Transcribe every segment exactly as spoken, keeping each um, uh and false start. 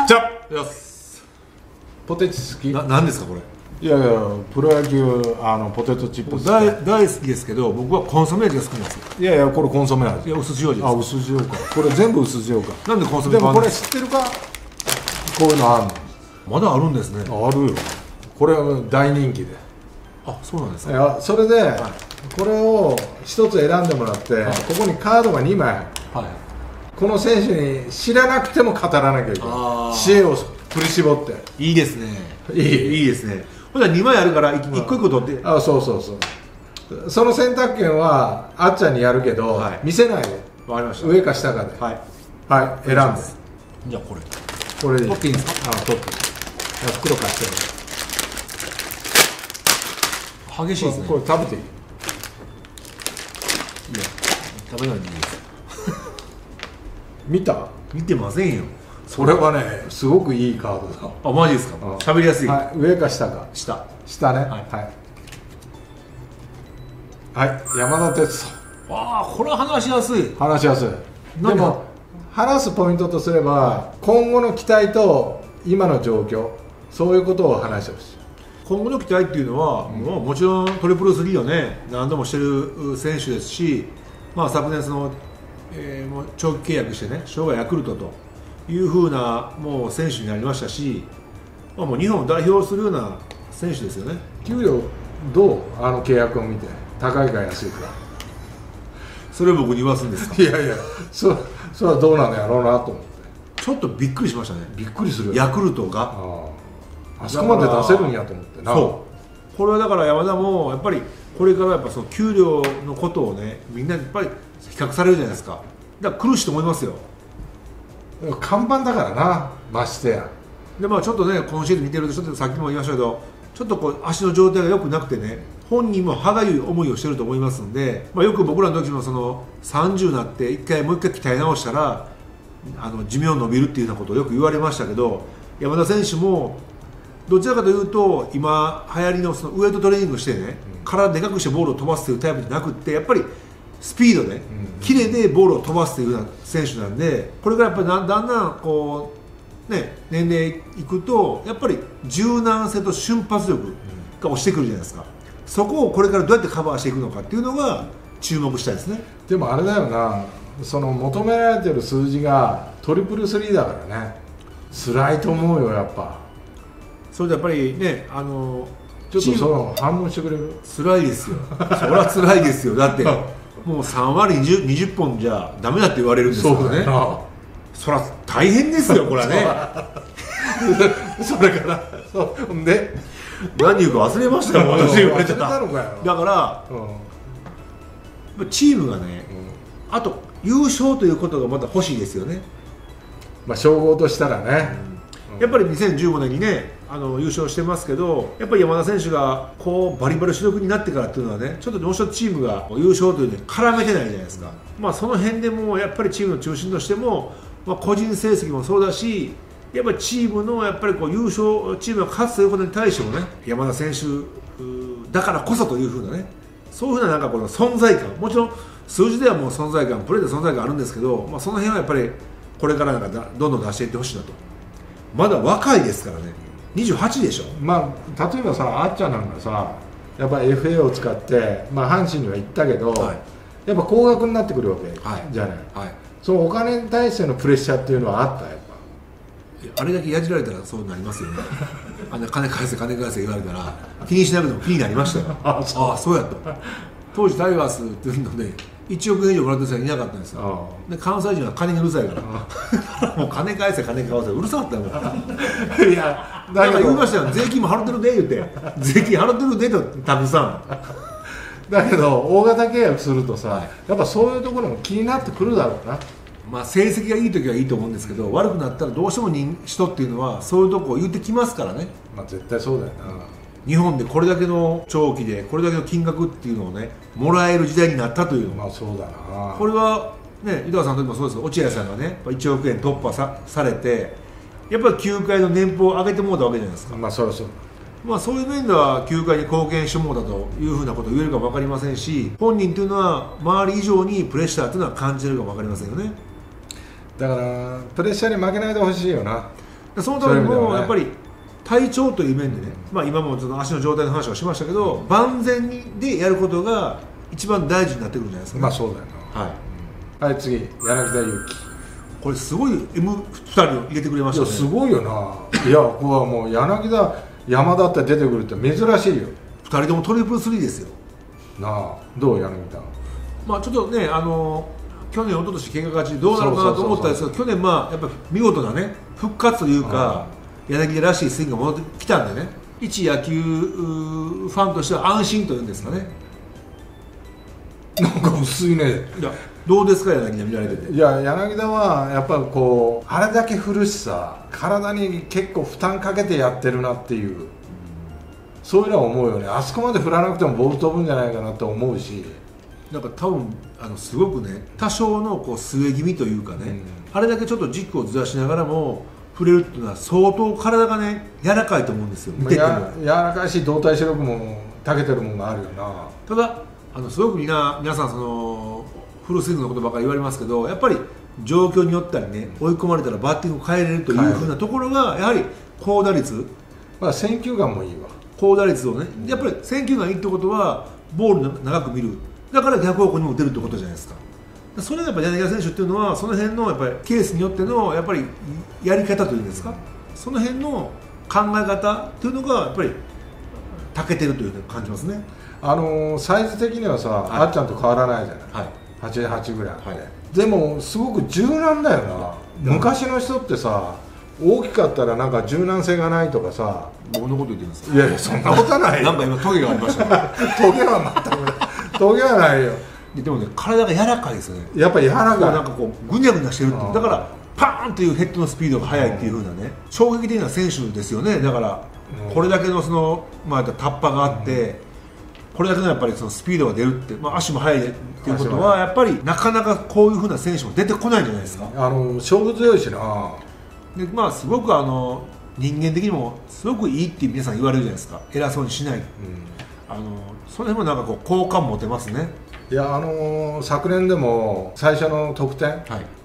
じゃあよしポテチ好き？ な何ですかこれ。 いやいや、プロ野球あのポテトチップス大大好きですけど、僕はコンソメ味が好きなんですよ。 いやいや、これコンソメ味。 いや、薄塩味です。 あ、薄塩か。これ全部薄塩か。 なんでコンソメでもこれ知ってるか？こういうのあるまだあるんですね。 の？あるよ。これは大人気で。 あ、そうなんですか。 いや、それで、はい、これを一つ選んでもらって、はい、ここにカードがにまい、はい、この選手に知らなくても語らなきゃいけない。知恵を振り絞って。 いいですね。 いいいいですね。ほんじゃにまいあるから一個一個取って。 あ、そうそうそう。その選択権はあっちゃんにやるけど、はい、見せないで。 わかりました。 上か下かで。はい。はい、選んで。 じゃあこれ。 これで。 取っていいんですか？ あ、取って。袋貸してる。 激しいですね。 これ食べていい？いや、食べないでいいです。 見た？ 見てませんよ。 それはね、すごくいいカードだ。 あ、マジですか？喋りやすい。 はい、上か下か？ 下。 下ね。はい。はい、山田哲人。 わあ、これは話しやすい。 話しやすい。でも話すポイントとすれば、今後の期待と今の状況、そういうことを話してほしい。 今後の期待っていうのは、うん、もうもちろんトリプルスリーをね何度もしてる選手ですし、まあ、昨年その、えー、もう長期契約してね生涯ヤクルトというふうなもう選手になりましたし、まあ、もう日本を代表するような選手ですよね。 給料どう？あの契約を見て高いか安いか。 それを僕に言わすんですか？ いやいや、そそれはどうなのやろうなと思って。 ちょっとびっくりしましたね。 びっくりする。 ヤクルトがああそこまで出せるんやと思ってな。 そうこれはだから山田もやっぱりこれからやっぱその給料のことをねみんなやっぱり比較されるじゃないですか。だから苦しいと思いますよ。 看板だからな、ましてや。 でまあちょっとね今シーズン見てるとちょっとさっきも言いましたけどちょっとこう足の状態が良くなくてね本人も歯がゆい思いをしてると思いますんで、まあ、よく僕らの時もそのさんじゅうになって一回もう一回鍛え直したらあの寿命伸びるっていうようなことをよく言われましたけど、山田選手もどちらかというと今流行りのそのウエイトトレーニングしてね、うん、体でかくしてボールを飛ばすというタイプじゃなくってやっぱりスピードで、うん、キレでボールを飛ばすというような選手なんで、これからやっぱりだんだんこうね年齢いくとやっぱり柔軟性と瞬発力が落ちてくるじゃないですか。そこをこれからどうやってカバーしていくのかっていうのが注目したいですね。 でもあれだよな、その求められてる数字がトリプルスリーだからね、辛いと思うよやっぱ。 それでやっぱりね、あのちょっとその反応してくれる？ 辛いですよ。それは辛いですよ。だってもうさんわりにじゅう、にじゅっぽんじゃダメだって言われるんですからね。そりゃ大変ですよこれはね。 それからそうで何言うか忘れましたよ。私言われてた。だから、うん、チームがね、うん、あと優勝ということがまた欲しいですよね。 まあ称号としたらね。 うん、やっぱりにせんじゅうごねんにねあの優勝してますけど、やっぱり山田選手がこうバリバリ主力になってからっていうのはねちょっともう一つチームが優勝というのに絡めてないじゃないですか。まあその辺でもやっぱりチームの中心としても、まあ、個人成績もそうだしやっぱりチームのやっぱりこう優勝チームが勝つということに対してもね山田選手だからこそというふうなねそういうふうななんかこの存在感、もちろん数字ではもう存在感プレーで存在感あるんですけど、まあ、その辺はやっぱりこれからなんかだどんどん出していってほしいなと。まだ若いですからね。にじゅうはちでしょ。 まあ例えばさあっちゃんなんかさやっぱり エフエー を使って、まあ、阪神には行ったけど、はい、やっぱ高額になってくるわけ、はい、じゃない、はい、そのお金に対してのプレッシャーっていうのはあった？やっぱあれだけやじられたらそうなりますよね。あの金返せ金返せ言われたら気にしなくても気になりましたよ。ああそう、そうやと。当時タイガースっていうのでいちおくえん以上もらってる人はいなかったんですよ。で関西人は金にうるさいからもう金返せ金返せうるさかったよ。いやだから言いましたよ、税金も払ってるで言うて税金払ってるでとたくさん。 だけど大型契約するとさ、はい、やっぱそういうところも気になってくるだろうな。 まあ成績がいい時はいいと思うんですけど、悪くなったらどうしても人人っていうのはそういうとこを言ってきますからね。 まあ絶対そうだよな。 日本でこれだけの長期でこれだけの金額っていうのをねもらえる時代になったというの。 まあそうだな。これはね井川さんの時もそうですけど落合さんがねいちおくえん突破 さ, されてやっぱり球界の年俸を上げてもらったわけじゃないですか。 まあそりゃそう。 まあそういう面では球界に貢献してもらったというふうなことを言えるかも分かりませんし、本人というのは周り以上にプレッシャーというのは感じるかも分かりませんよね。 だからプレッシャーに負けないでほしいよな。 そのためにもやっぱり体調という面でね、まあ、今もその足の状態の話をしましたけど、万全でやることが一番大事になってくるんじゃないですか、ね、 まあそうだよな。はい、うん、はい、次柳田悠岐。 これすごい エムふたりを入れてくれましたね。 いやすごいよな。いやここはもう柳田山田って出てくるって珍しいよ。 ふたりともトリプルスリーですよなあ。どう柳田。 まあちょっとね、あの去年一昨年怪我がちでどうなるかなと思ったんですけど、去年まあやっぱ見事なね復活というか、柳田らしいスイングが戻ってきたんでね、一野球ファンとしては安心というんですかね。 なんか薄いね。 いやどうですか柳田見られてて。 いや柳田はやっぱこうあれだけ振るしさ、体に結構負担かけてやってるなっていう、うん、そういうのは思うよね。あそこまで振らなくてもボール飛ぶんじゃないかなと思うし、 なんか多分あのすごくね多少のこう据え気味というかね、うん、あれだけちょっと軸をずらしながらも振れるっていうのは相当体がね柔らかいと思うんですよ。見てても柔らかいし動体視力も長けてるもんがあるよな。 ただあのすごくみんな皆さんそのフルスイングのことばかり言われますけど、やっぱり状況によったりね追い込まれたらバッティングを変えれるというふうなところがやはり高打率、まあ選球眼もいいわ。 高打率をねやっぱり選球眼いいってことはボールを長く見る、だから逆方向にも打てるってことじゃないですか。それがやっぱ柳田選手っていうのはその辺のやっぱりケースによってのやっぱりやり方というんですか、その辺の考え方っていうのがやっぱり長けてるというふうに感じますね。 あのー、サイズ的にはさ、はい、あっちゃんと変わらないじゃない、はい、はちじゅうはちぐらい、はい、でもすごく柔軟だよな。昔の人ってさ大きかったらなんか柔軟性がないとかさ。 僕のこと言ってるんですか。 いやいやそんなことはないなんか今トゲがありましたねトゲは全くないトゲはないよ。 でもね体が柔らかいですよね。 やっぱり柔らかい。 なんかこうぐにゃぐにゃしてるっていう、だからパーンというヘッドのスピードが速いっていう風なね衝撃的な選手ですよね。だからこれだけのそのまあタッパがあって、これだけのやっぱりそのスピードが出るって、まあ、足も速いっていうことはやっぱりなかなかこういう風な選手も出てこないんじゃないですか。 あの勝負強いしな。 でまあすごくあの人間的にもすごくいいって皆さん言われるじゃないですか。偉そうにしない、うん、あのその辺もなんかこう好感持てますね。 いやあのー、昨年でも最初の得点、はい、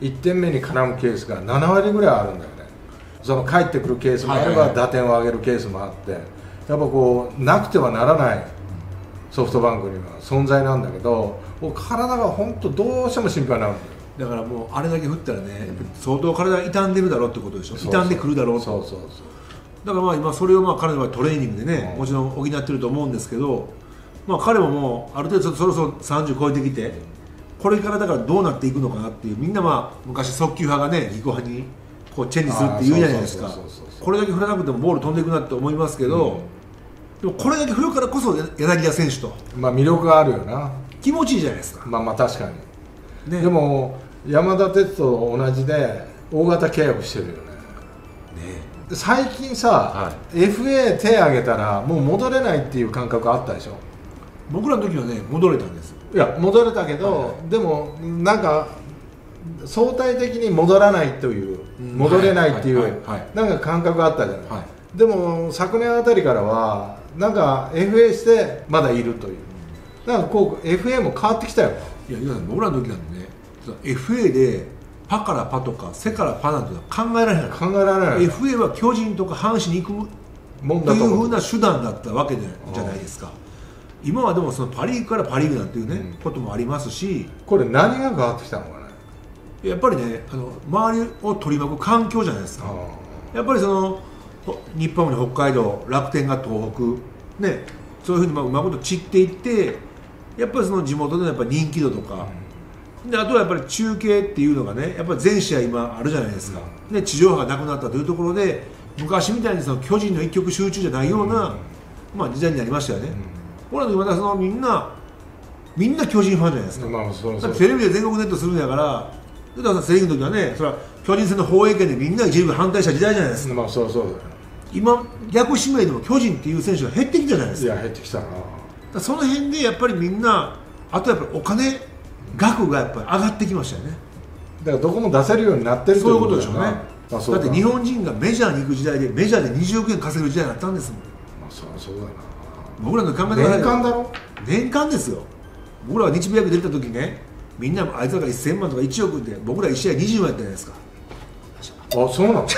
いってんめに絡むケースがななわりぐらいあるんだよね。その帰ってくるケースもあれば打点を上げるケースもあって、やっぱこうなくてはならないソフトバンクには存在なんだけど、体が本当どうしても心配になるんだよ。 だからもうあれだけ振ったらね、相当体が傷んでるだろうってことでしょ。傷んでくるだろうと。そうそうそう。だからまあ今それをまあ彼はトレーニングでね、もちろん補ってると思うんですけど、まあ彼ももうある程度そろそろさんじゅう超えてきて、これからだからどうなっていくのかなっていう、みんなまあ昔速球派がね技巧派にこうチェンジするって言うじゃないですか。これだけ振らなくてもボール飛んでいくなって思いますけど、でもこれだけ振るからこそ柳田選手とまあ魅力があるよな。 気持ちいいじゃないですか。 まあまあ確かに、ね、でも山田哲人と同じで大型契約してるよね。ね最近さ、はい、エフエー 手挙げたらもう戻れないっていう感覚あったでしょ。 僕らの時はね戻れたんです。 いや戻れたけど、はいはい、でもなんか相対的に戻らないという、うん、戻れないっていうなんか感覚があったじゃない、はい、でも昨年あたりからはなんか エフエー してまだいるという、なんかこう エフエー も変わってきたよ。 いや僕らの時なんてねエフエー でパからパとかセからパなんて考えられない。 考えられない。 エフエー は巨人とか阪神に行くもんだというふうな手段だったわけじゃないですか。今はでもそのパ・リーグからパ・リーグなんていうね、うん、こともありますし、 これ何が変わってきたのかね。 やっぱりねあの周りを取り巻く環境じゃないですか。やっぱりその日本に北海道、楽天が東北ね、そういうふうにまあうまいこと散っていって、やっぱりその地元のやっぱ人気度とか、うん、であとはやっぱり中継っていうのがねやっぱり全試合今あるじゃないですか、うん、で地上波がなくなったというところで昔みたいにその巨人の一極集中じゃないような、うん、まあ時代になりましたよね。これはまたそのみんなみんな巨人ファンじゃないですか。まあ、そうそうテレビで全国ネットするんやから、だからセ・リーグの時はねそれは巨人戦の放映権でみんな一部反対した時代じゃないですか。 まあそうそうだよ。 今逆指名でも巨人っていう選手が減ってきたじゃないですか。 いや減ってきたな。 その辺でやっぱりみんな、あとやっぱりお金額がやっぱり上がってきましたよね。 だからどこも出せるようになってるということでしょうね。 まあ、だって日本人がメジャーに行く時代でメジャーでにじゅうおくえん稼げる時代だったんですもん。まあそうそうだな。 僕らの考え方年間だろ。 年間ですよ。僕らが日米野球出た時ね、みんなあいつらがせんまんとかいちおくで僕らいち試合にじゅうまんやったじゃないですか。 あ、そうなの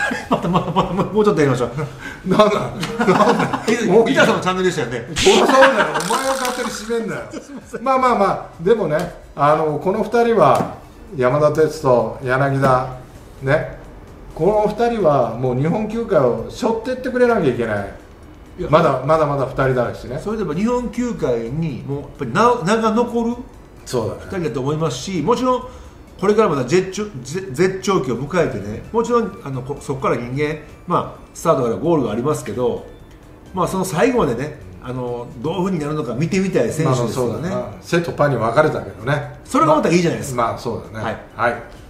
またまたまたもうちょっとやりましょう。 なんだなんだもうギターさんのチャンネルでしたよね。 そうそうだよ、お前が勝手に締めんなよまあまあまあ、でもね、あのこのふたりは山田哲人、柳田ね、このふたりはもう日本球界を背負ってってくれなきゃいけない。 いやまだまだまだふたりだしね。 それでも日本球界にもうやっぱり名名が残るそうだねふたりだと思いますし、もちろんこれからまだ絶頂絶絶頂期を迎えてね、もちろんあのこそこから人間、まあ、スタートからゴールがありますけど、まあ、その最後までね、あのどういうふうになるのか見てみたい選手ですよね。 まあ、そうだね、生とパに分かれたけどね、 それがまたいいじゃないですか。 まあ、まあそうだね、 はい、 はい